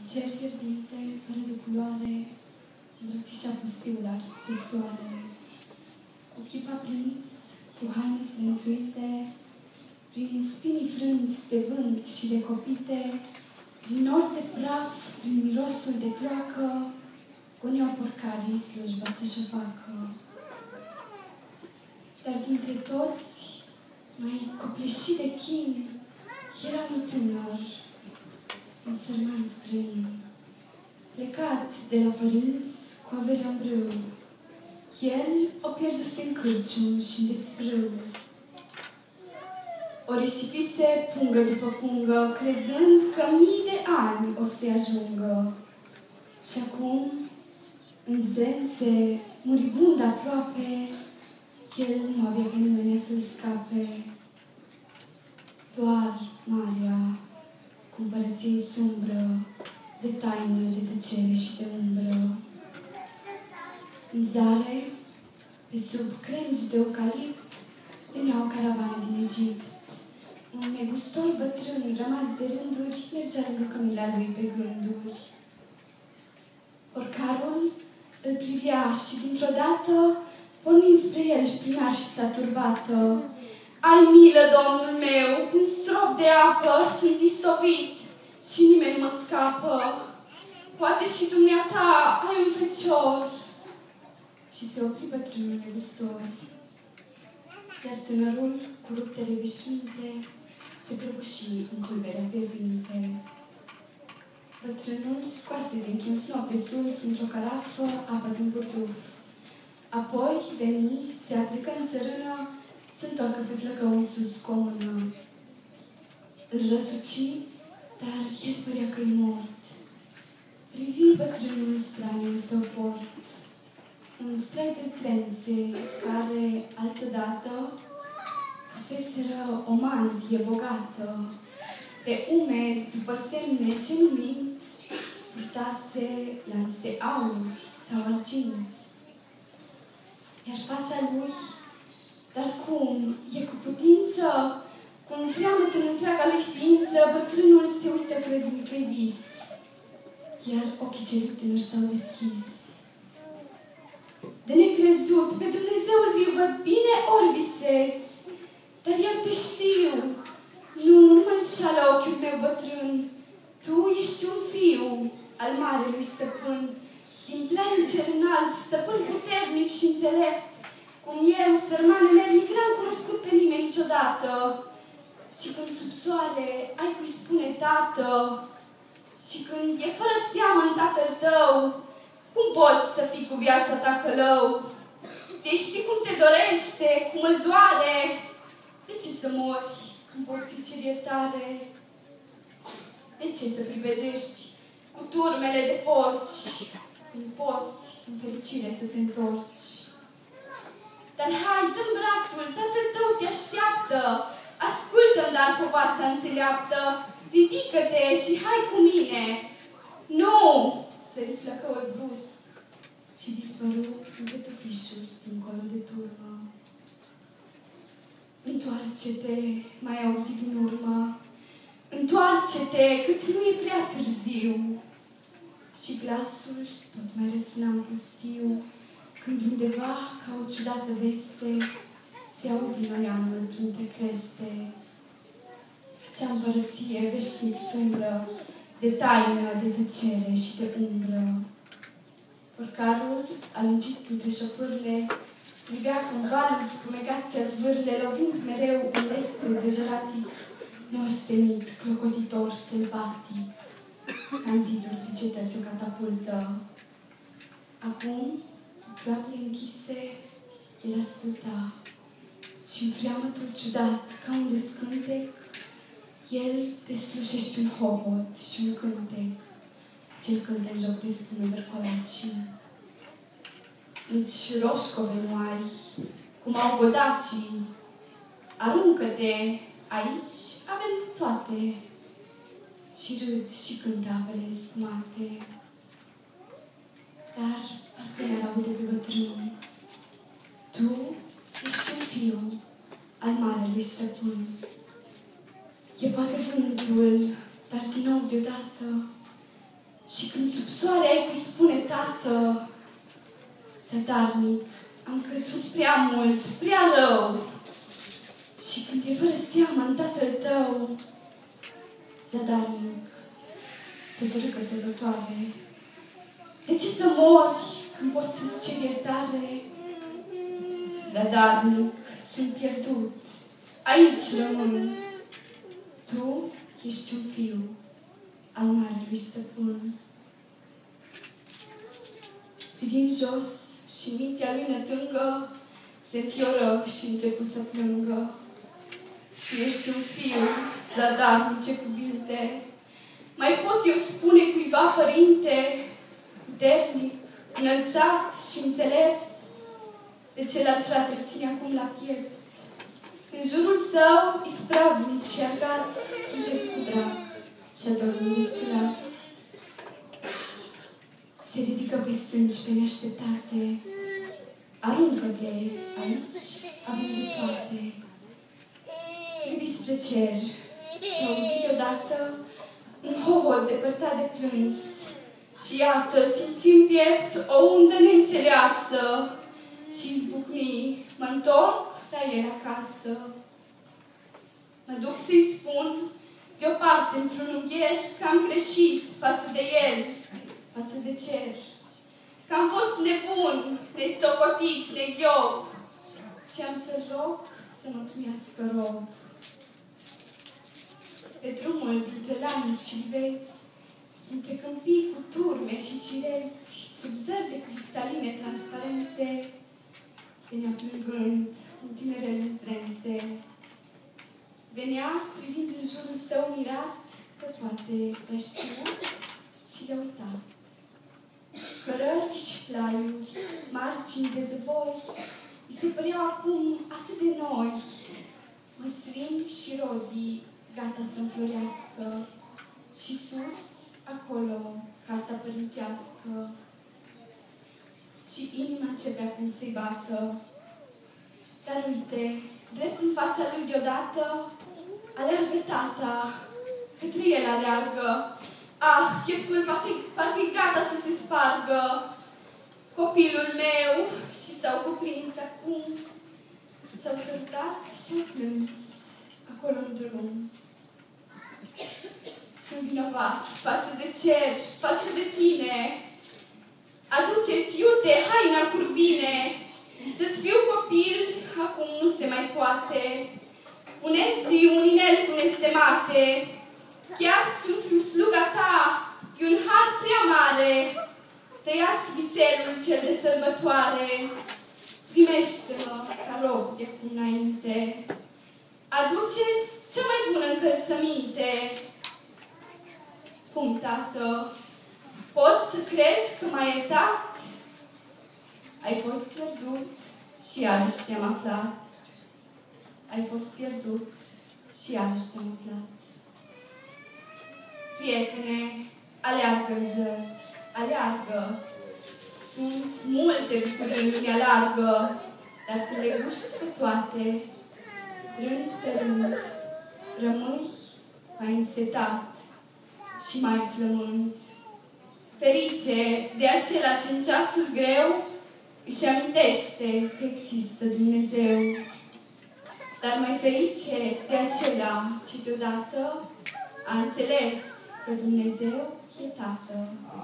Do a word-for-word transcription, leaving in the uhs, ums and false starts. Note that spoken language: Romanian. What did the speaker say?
Cer fierbinte, fără de culoare, îmbrățișa pustiul ars de soare. Cu chip aprins, cu haine strânțuite, prin spinii frânți de vânt și de copite, prin nori de praf, prin mirosul de cloacă, goneau porcarii slujba să-și facă. Dar dintre toți, mai copleșit de chin, era un tânăr, un sărman străin, plecat de la părinți cu averea în brâu. El o pierduse în cârcium și în desfrâu. O risipise pungă după pungă, crezând că mii de ani o să-i ajungă. Și acum, în zdrențe, muribund aproape, el nu avea pe nimeni să-l scape. Doar Maria, cu împărăției sumbră, de taină, de tăcere și de umbră. În zare, pe sub crengi de eucalipt, venea o caravană din Egipt. Un negustor bătrân, rămas de rânduri, mergea lângă cămila lui pe gânduri. Porcarul îl privea și, dintr-o dată, pornind spre el și prin așița turbată: "Ai milă, domnul meu, un strop de apă, sunt istovit și nimeni nu mă scapă. Poate și dumneata ai un fecior." Și se opri bătrânul negustor. Iar tânărul, cu ruptele veșminte, se prăbuși în pulberea fierbinte. Bătrânul scoase dintr-un snop de sulf, într-o carafă, apă din burduf. Apoi veni, se aplecă în țărână, să întoarcă pe flăcău în sus cu o mână. Îl răsuci, dar el părea că-i mort. Privi bătrânul straniu să o port. Un strai de zdrențe, care, altădată, fuseseră o mantie bogată. Pe umeri, după semne ce nu mint, purtase lanț de aur sau argint. Iar fața lui, dar cum, e cu putință, cu un freamăt în întreaga lui ființă, bătrânul se uită crezând că-i vis. Iar ochii celui tânăr s-au deschis. De necrezut, pe Dumnezeul viu văd bine ori visez, dar eu te știu. Nu, nu mă înșală ochiul meu bătrân. Tu ești un fiu al marelui stăpân, din plenul cel înalt, stăpân puternic și înțelept, cum eu, sărmane mernic, n-am cunoscut pe nimeni niciodată. Și când sub soare ai cui spune tată, și când e fără seamă în tatăl tău, cum poți să fii cu viața ta călău? Te știi cum te dorește, cum îl doare. De ce să mori când poți să-i ceri iertare? De ce să pribegești cu turmele de porci, când poți în fericire să te întorci? Dar hai, dă-mi brațul, tatăl tău te așteaptă. Ascultă-mi, dar povața înțeleaptă. Ridică-te și hai cu mine. Nu! Sări flăcăul brusc și dispăru între tufișuri dincolo de turmă. Întoarce-te, mai auzi din urmă. Întoarce-te, cât nu e prea târziu. Și glasul tot mai răsuna în pustiu, când undeva, ca o ciudată veste, se auzi noianul printre creste. Acea împărăție veșnic sumbră, de taină, de tăcere și de umbră. Porcarul, alungit printre șopârle, privea cum valul spumegat se zvârle, lovind mereu un lescăz de jelatic, neostenit, clocoditor, sălbatic, ca-n ziduri de cetăți o catapultă. Acum, cu ploapele închise, el asculta și-n freamătul ciudat, ca un descântec, el deslușește un hobot și un cântec, cel cântă în joc de spune bercolacii. Nici roșcove nu ai, cum au godacii. Aruncă-te, aici avem toate. Și râd și cântă apele spumate. Dar parcă iar aude pe bătrân: tu ești un fiu al marelui stăpân. E poate vântul, dar din nou deodată Și când sub soare ai cui spune tată, zadarnic, am căzut prea mult, prea rău. Și când e fără seamă în tatăl tău, zadarnic, se dărâcă dărătoare. De ce să mori când poți să-ți ceri iertare? Zadarnic, sunt pierdut, aici rămân. Tu ești un fiu al marelui stăpân. Privind jos și mintea lui nătângă se înfioră și începu să plângă. Tu ești un fiu, zadarnice cuvinte, mai pot eu spune cuiva părinte, puternic, înălțat și înțelept, pe celălalt frate îl ține acum la piept. În jurul său, ispravnici și argați, slujesc cu drag și adormii misturați. Se ridică pe stânci pe neașteptate, aruncă-te aici, având toate. Privi spre cer și auzi deodată un hohot depărtat de plâns. Și iată, simți în piept o undă neînțeleasă și izbucni, mă întorc la el acasă. Mă duc să-i spun, deoparte, într-un ungher, că am greșit față de el, față de cer. Că am fost nebun, nesocotit, neghiop și am să rog să mă primească rob. Pe drumul dintre lani și vezi, între câmpii cu turme și cirezi, sub zări de cristaline transparențe, venea plângând un tinerel în zdrențe. Venea privind în jurul său mirat, că toate le-a știut și le-a uitat. Cărări și plaiuri, margini de zăvoi, îi se păreau acum atât de noi. Măsrini și rodii, gata să înflorească, și sus, acolo, casa părintească. Și inima începea cum să-i bată. Dar uite, drept în fața lui deodată, aleargă tata, către el aleargă. Ah, pieptul parcă-i gata să se spargă. Copilul meu, și s-au cuprins acum, s-au sărutat și-au plâns acolo în drum. Sunt vinovat față de cer, față de tine. Aduceți, iute, haina curbine, să-ți fiu copil, acum nu se mai poate. Puneți-i un inel cu nestemate, chiar să fiu sluga ta, e un har prea mare. Tăiați vițelul cel de sărbătoare, primește-mă ca rob de acum înainte. Aduceți cea mai bună încălțăminte. Cum, tată? Pot să cred că m-ai iertat? Ai fost pierdut și iarăși te-am aflat. Ai fost pierdut și iarăși te-am aflat. Prietene, aleargă-n zări, aleargă. Sunt multe bucurii în lumea largă, dar când le guști pe toate, rând pe rând, rămâi mai însetat și mai flămând. Ferice de acela ce în ceasul greu își amintește că există Dumnezeu. Dar mai ferice de acela ce deodată a înțeles că Dumnezeu e Tată.